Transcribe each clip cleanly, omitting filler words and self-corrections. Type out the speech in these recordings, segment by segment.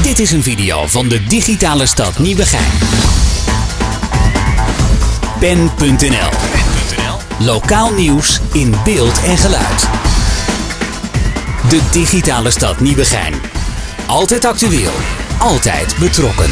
Dit is een video van de digitale stad Nieuwegein. Pen.nl. Lokaal nieuws in beeld en geluid. De digitale stad Nieuwegein. Altijd actueel, altijd betrokken.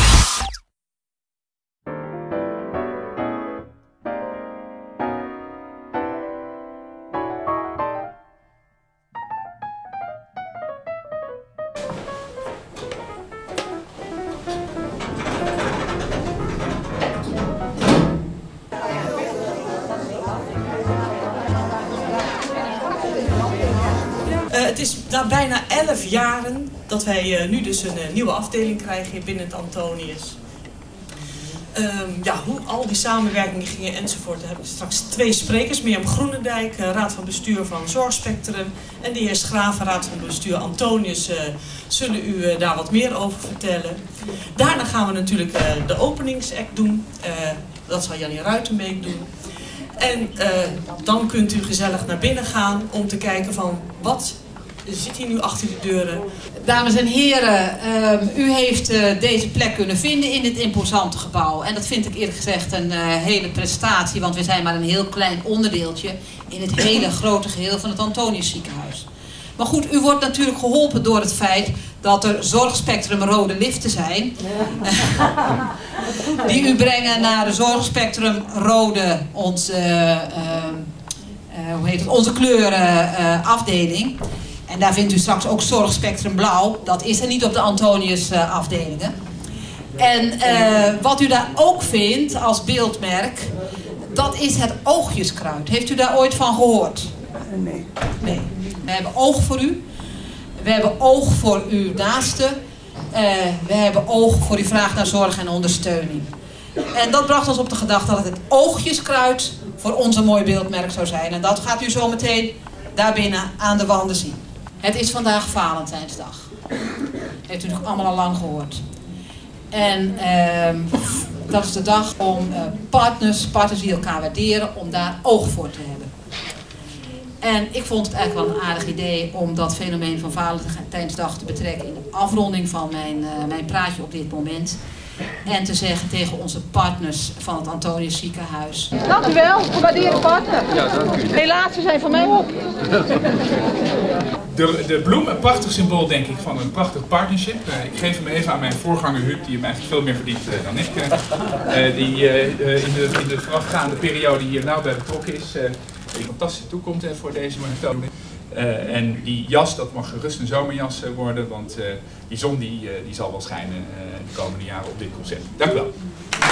Het is na bijna 11 jaren dat wij nu dus een nieuwe afdeling krijgen binnen het Antonius. Hoe al die samenwerkingen gingen enzovoort, daar heb ik straks 2 sprekers. Mirjam Groenendijk, raad van bestuur van Zorgspectrum, en de heer Schraven, raad van bestuur Antonius, zullen u daar wat meer over vertellen. Daarna gaan we natuurlijk de openingsact doen. Dat zal Jannie Ruitenbeek doen. En dan kunt u gezellig naar binnen gaan om te kijken van wat zit hier nu achter de deuren. Dames en heren, u heeft deze plek kunnen vinden in dit imposante gebouw. En dat vind ik eerlijk gezegd een hele prestatie, want we zijn maar een heel klein onderdeeltje in het hele grote geheel van het Antonius ziekenhuis. Maar goed, u wordt natuurlijk geholpen door het feit dat er Zorgspectrum rode liften zijn. Die u brengen naar de Zorgspectrum rode, onze kleurenafdeling. En daar vindt u straks ook Zorgspectrum blauw. Dat is er niet op de Antonius afdelingen. En wat u daar ook vindt als beeldmerk, dat is het oogjeskruid. Heeft u daar ooit van gehoord? Nee. Nee. We hebben oog voor u. We hebben oog voor uw naasten. We hebben oog voor uw vraag naar zorg en ondersteuning. En dat bracht ons op de gedachte dat het oogjeskruid voor ons een mooi beeldmerk zou zijn. En dat gaat u zo meteen daarbinnen aan de wanden zien. Het is vandaag Valentijnsdag. Heeft u nog allemaal al lang gehoord. En dat is de dag om partners die elkaar waarderen, om daar oog voor te hebben. En ik vond het eigenlijk wel een aardig idee om dat fenomeen van Valentijnsdag te betrekken in de afronding van mijn praatje op dit moment. En te zeggen tegen onze partners van het Antonius ziekenhuis. Dank u wel, gewaardeerde partner. Ja, dank u. Helaas, ze zijn van mij op. De bloem, een prachtig symbool denk ik van een prachtig partnership. Ik geef hem even aan mijn voorganger Huub, die hem eigenlijk veel meer verdient dan ik. Die in de voorafgaande periode hier nauw bij betrokken is. Een fantastische toekomst voor deze methode. En die jas, dat mag gerust een zomerjas worden, want die zon die zal wel schijnen de komende jaren op dit concept. Dank u wel.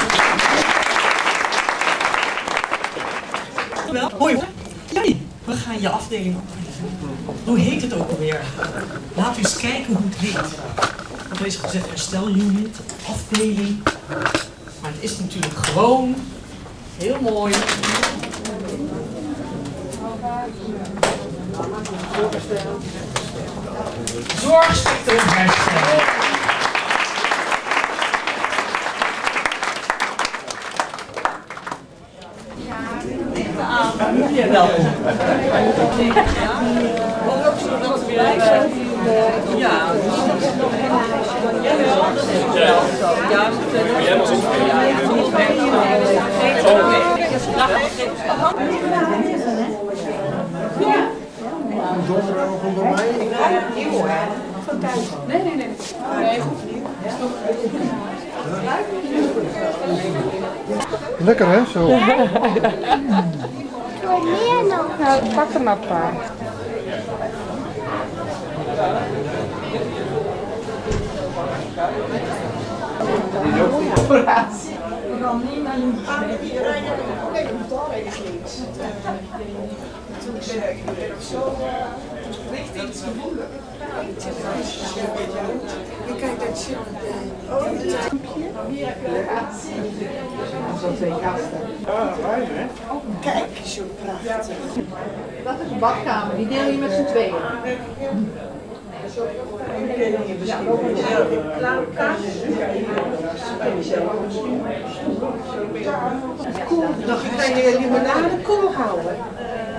Hoi. Jannie, we gaan je afdeling opgeven. Hoe heet het ook alweer? Laat u eens kijken hoe het heet. Want er is gezegd herstelunit, afdeling. Maar het is natuurlijk gewoon heel mooi. Zorgspectrum herstellen. Ja, welkom. Ja. Lekker hè, zo. Nou, pak hem maar een paar. We gaan niet naar een Kijk, dat zit zo 2 kasten. Kijk, zo prachtig. Dat is een badkamer, die deel je met z'n tweeën. Ja, loop maar Dan ga je limonade koel houden.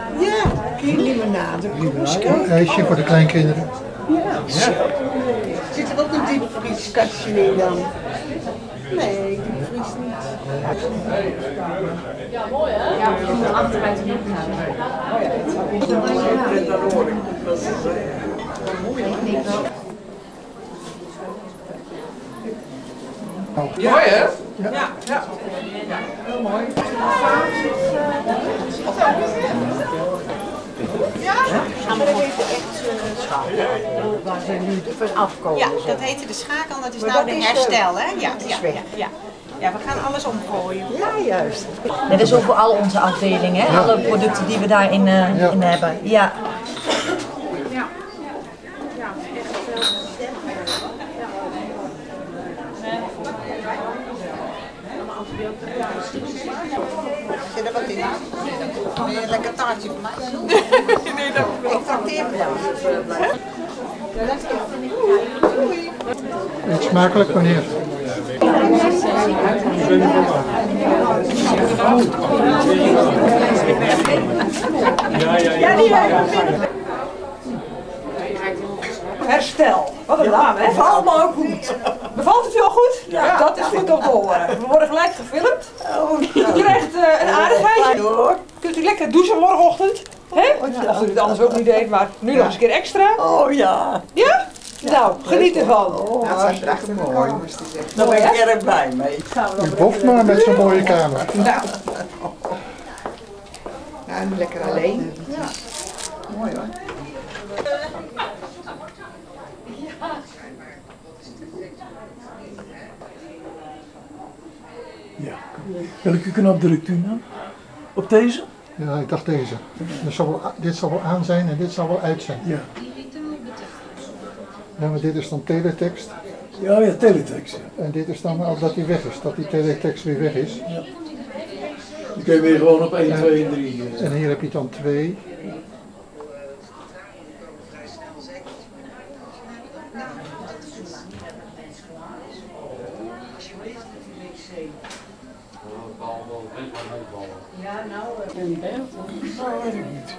Ja, geen limonade. Ijsje voor de kleinkinderen. Ja. Zit er ook een diepvrieskastje in dan? Nee, diepvries niet. Ja, mooi hè? Ja, je moet achteruit de hoek gaan. Mooi hè? Ja. Heel mooi. Ja, maar dat heet echt waar ze nu van afkomen. Ja, dat heette de schakel, dat is nou de herstel, hè? Ja, we gaan alles omgooien. Ja, juist. Dat is ook voor al onze afdelingen, hè? Alle producten die we daarin in hebben. Ja. Zit er wat in? Wil je een lekker taartje voor mij? Nee, dat ik trakteer me dan. Eet smakelijk, meneer. Herstel. Wat een naam, hè? Bevalt me ook goed. Bevalt het u al goed? Ja. Dat is goed om te horen. We worden gelijk gefilmd. U krijgt een aardigheidje. Kunt u lekker douchen morgenochtend. Hè? Als u het anders ook niet deed, maar nu nog eens een keer extra. Oh ja. Ja? Nou, geniet ervan. Oh, dat is echt mooi. Daar ben ik erg blij mee. U boft maar met zo'n mooie kamer. Nou. Ja, en lekker alleen. Ja. Mooi hoor. Ja. Welke knop drukt u nou? Op deze? Ja, ik dacht deze. Dit zal wel aan zijn en dit zal wel uit zijn. Ja. Ja, maar dit is dan teletext. Ja, ja, teletext. Ja. En dit is dan al dat die weg is, dat die teletext weer weg is. Ja. Dan kun je weer gewoon op 1, 2 en 3. En hier heb je dan 2. Ja, nou, een beeld.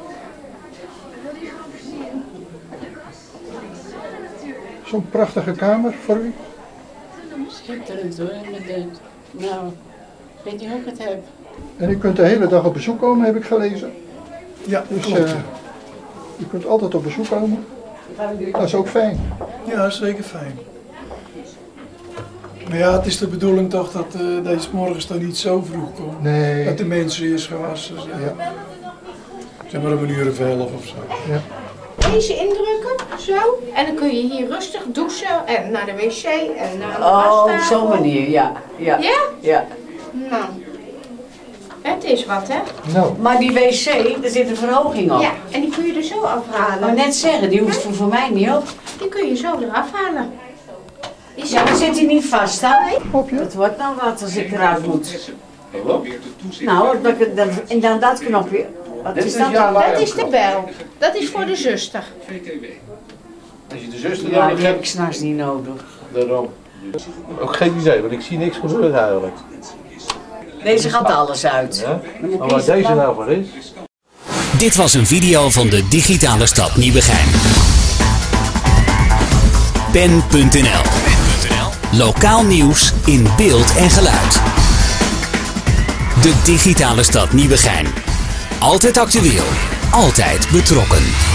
Zo'n prachtige kamer voor u. Schitterend hoor, inderdaad. Nou, weet je hoe ik het heb? En u kunt de hele dag op bezoek komen, heb ik gelezen. Ja, dus klopt. U kunt altijd op bezoek komen. Dat is ook fijn. Ja, zeker fijn. Maar ja, het is de bedoeling toch dat deze morgens dan niet zo vroeg komt. Nee. Dat de mensen eerst gewassen zijn. Ja. Zeg maar om 11:11 of zo. Ja. Deze indrukken, zo. En dan kun je hier rustig douchen en naar de wc en naar de Oh, pasta. op zo'n manier, ja. Ja? Ja. Nou, het is wat, hè? Nou. Maar die wc, er zit een verhoging op. Ja, en die kun je er zo afhalen. Maar net zeggen, die hoeft voor mij niet op. Die kun je zo eraf halen. Ja, dan zit hij niet vast, hè? Het wordt nou wat als ik eruit moet. Nou, en dan dat knopje. Wat is dat dan? Dat is de bel. Dat is voor de zuster. Als je de zuster Ja, die heb ik s'nachts niet nodig. Daarom. Ook geen idee, want ik zie niks gebeuren eigenlijk. Deze gaat alles uit. Ja? Maar waar deze nou voor is? Dit was een video van de digitale stad Nieuwegein. Pen.nl. Lokaal nieuws in beeld en geluid. De digitale stad Nieuwegein. Altijd actueel, altijd betrokken.